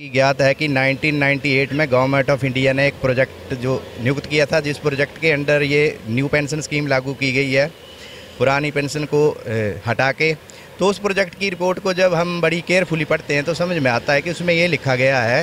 ज्ञात है कि 1998 में गवर्नमेंट ऑफ इंडिया ने एक प्रोजेक्ट जो नियुक्त किया था, जिस प्रोजेक्ट के अंडर ये न्यू पेंशन स्कीम लागू की गई है, पुरानी पेंशन को हटा के। तो उस प्रोजेक्ट की रिपोर्ट को जब हम बड़ी केयरफुली पढ़ते हैं तो समझ में आता है कि उसमें ये लिखा गया है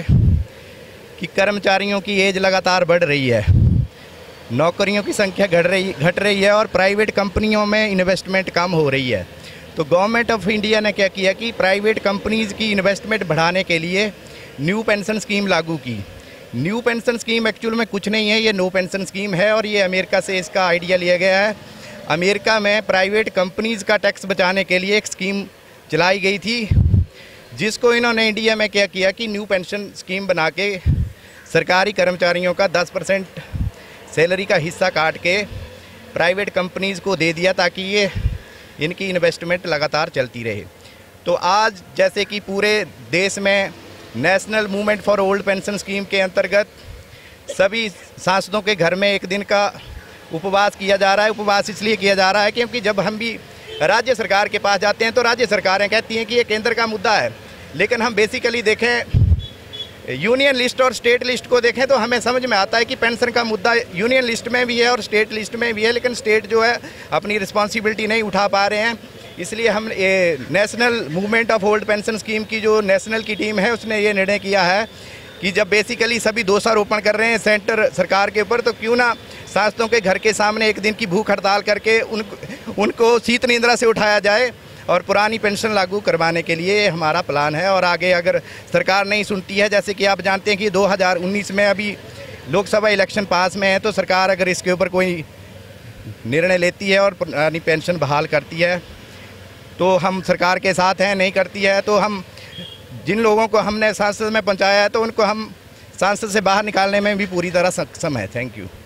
कि कर्मचारियों की एज लगातार बढ़ रही है, नौकरियों की संख्या घट रही है और प्राइवेट कंपनियों में इन्वेस्टमेंट कम हो रही है। तो गवर्नमेंट ऑफ इंडिया ने क्या किया कि प्राइवेट कंपनीज़ की इन्वेस्टमेंट बढ़ाने के लिए न्यू पेंशन स्कीम लागू की। न्यू पेंशन स्कीम एक्चुअल में कुछ नहीं है, ये नो पेंशन स्कीम है और ये अमेरिका से इसका आइडिया लिया गया है। अमेरिका में प्राइवेट कंपनीज़ का टैक्स बचाने के लिए एक स्कीम चलाई गई थी, जिसको इन्होंने इंडिया में क्या किया कि न्यू पेंशन स्कीम बना के सरकारी कर्मचारियों का 10% सैलरी का हिस्सा काट के प्राइवेट कंपनीज़ को दे दिया, ताकि ये इनकी इन्वेस्टमेंट लगातार चलती रहे। तो आज जैसे कि पूरे देश में national movement for old pension scheme के अंतर्गत सभी सांसदों के घर में एक दिन का उपवास किया जा रहा है। उपवास इसलिए किया जा रहा है क्योंकि जब हम भी राज्य सरकार के पास जाते हैं तो राज्य सरकारें कहती हैं कि ये केंद्र का मुद्दा है, लेकिन हम बेसिकली देखें यूनियन लिस्ट और स्टेट लिस्ट को देखें तो हमें समझ में आता है कि पेंशन का मुद्दा यूनियन लिस्ट में भी है और स्टेट लिस्ट में भी है, लेकिन स्टेट जो है अपनी रिस्पॉन्सिबिलिटी नहीं उठा पा रहे हैं। इसलिए हम ये national movement of old pension scheme की जो नेशनल की टीम है उसने ये निर्णय किया है कि जब बेसिकली सभी दोषारोपण कर रहे हैं सेंटर सरकार के ऊपर, तो क्यों ना सांसदों के घर के सामने एक दिन की भूख हड़ताल करके उनको शीत निद्रा से उठाया जाए और पुरानी पेंशन लागू करवाने के लिए हमारा प्लान है। और आगे अगर सरकार नहीं सुनती है, जैसे कि आप जानते हैं कि 2019 में अभी लोकसभा इलेक्शन पास में है, तो सरकार अगर इसके ऊपर कोई निर्णय लेती है और पुरानी पेंशन बहाल करती है तो हम सरकार के साथ हैं, नहीं करती है तो हम जिन लोगों को हमने सांसद में पहुंचाया है तो उनको हम सांसद से बाहर निकालने में भी पूरी तरह सक्षम है। Thank you.